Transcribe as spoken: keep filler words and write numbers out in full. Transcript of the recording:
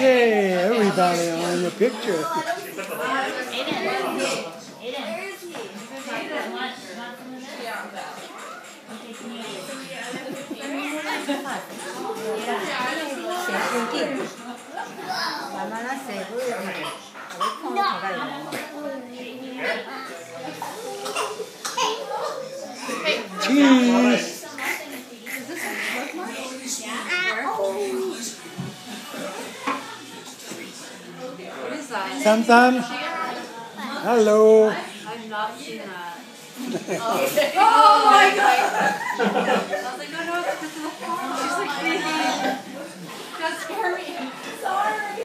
Okay, everybody on the picture. Cheese. Sam Sam. Hello. I've not seen that. Oh my god! I was like, no, no, this is a phone. She's like, that's scary. Sorry.